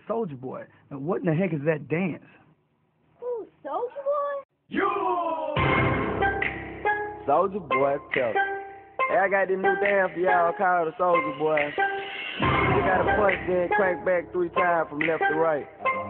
Soulja Boy. Now, what in the heck is that dance? Who, Soulja Boy? You! Soulja Boy, tell me. Hey, I got this new dance for y'all called the Soulja Boy. You gotta punch, then crank back 3 times from left to right.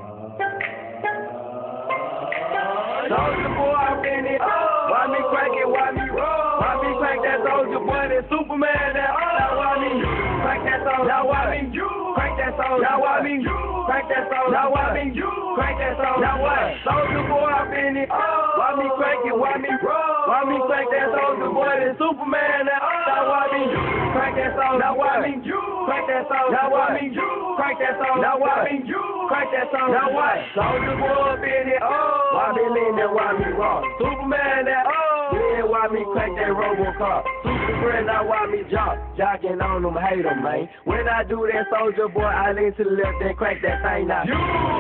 Soulja Boy, I'm in it. Why me crank it? Why me roll? Why me crank that Soulja Boy? That Superman, that now why me crank that Soulja? Now why me crank that Soulja? Now why me crank that Soulja? Now why me crank that Soulja? Now what? Soulja Boy, I'm in it. Why me crank it? Why me roll? Why me crank that Soulja Boy? That Superman, that now why me crank that Soulja? Now why me crank that Soulja? Now why me crank that Soulja? Now why me crank that Soulja? Now what? Soulja Boy, I'm in it. Why me lean that? Why me roll? Superman, that yeah, why me crank that Robocop? Super friend, now why me jocking on them, hate them, man. When I do that Soulja Boy, I lean to the left and crank that thing out.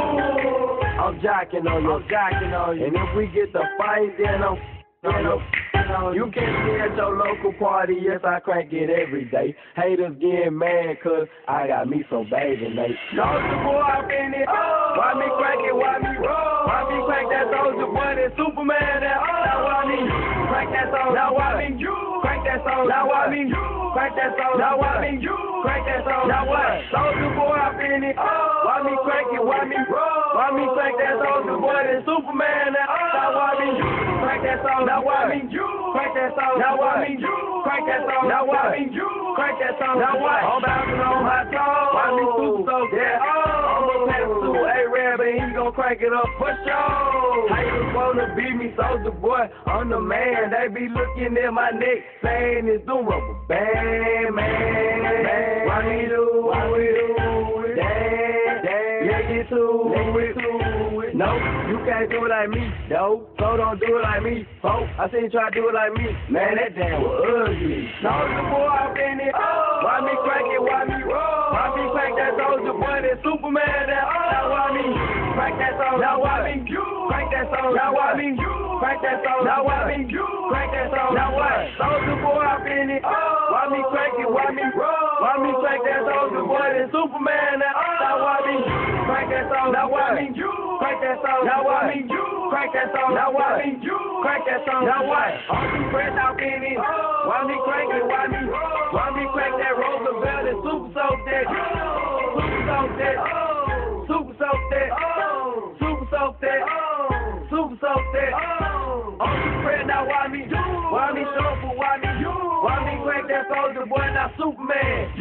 I'm jocking on you, and if we get the fight, then you can see at your local party, yes, I crank it every day. Haters getting mad, cause I got me some baby, mate. Soulja Boy, I'm in it. Why me crank it? Why me roll? Why me crank that Soulja Boy? That Superman, that now why me crank that Soulja? Now why me crank that Soulja? Now why me crank that Soulja? Now why me crank that Soulja? Now what? Soulja Boy, I'm in it. Why me crank it? Why me roll? Why me crank that Soulja Boy? That Superman, that now why me crank that Soulja? Now why me crank that Soulja? Now why me crank that Soulja? Now why me crank that Soulja? Now what? I'm bouncing on my toes. Why me super so dead? I'ma pass it to A-Rab and he gon' crank it up for sure. Haters wanna beat me, Soulja Boy, I'm the man. They be looking at my neck, saying it's the rubber band, man. Why me do it? Damn, yeah, get to it. No, you can't do it like me, no. So don't do it like me, folks. I seen you try to do it like me. Man, that damn was ugly. Soulja Boy, I'm in it. Why me crank it? Why me roll? Why me crank that Soulja Boy? That Superman, that now why me crank that Soulja? Now why me crank that Soulja? Now why me crank that Soulja? Now why me crank that Soulja? Now what? Soulja Boy, I'm in it. Why me crank it? Why me roll? Why me crank that Soulja Boy? That Superman, that now why me crank that Soulja? Now why me crank that Soulja? Now why me crank that Soulja? Now why me crank that Soulja? Now what? All you friends out in it. Why me crank it? Why me crank that Roosevelt and super soak that? Super soak that. Super soak that. Super soak that. Super soak that. All you friends now why me shuffle? Why me crank that Soulja Boy? Now Superman.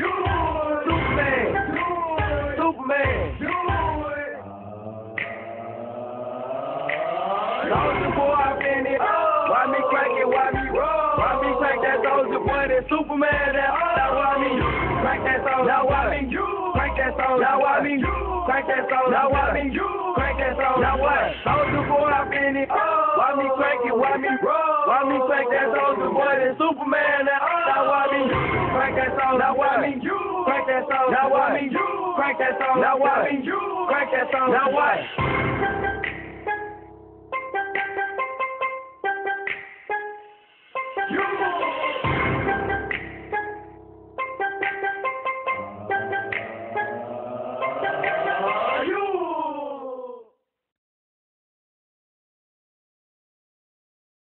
Soulja Boy, I'm in it. Why me crank it? Why me roll? Why me crank that Soulja Boy? That Superman, that now why me crank that Soulja? Now why me crank that Soulja? Now why me crank that Soulja? Now why me crank that Soulja? Now what? Soulja Boy, I'm in it. Why me crank it? Why me roll? Why me crank that Soulja Boy? That Superman, that now why me crank that Soulja? Now why me crank that Soulja? Now why me crank that Soulja? Now why me crank that Soulja? Now what?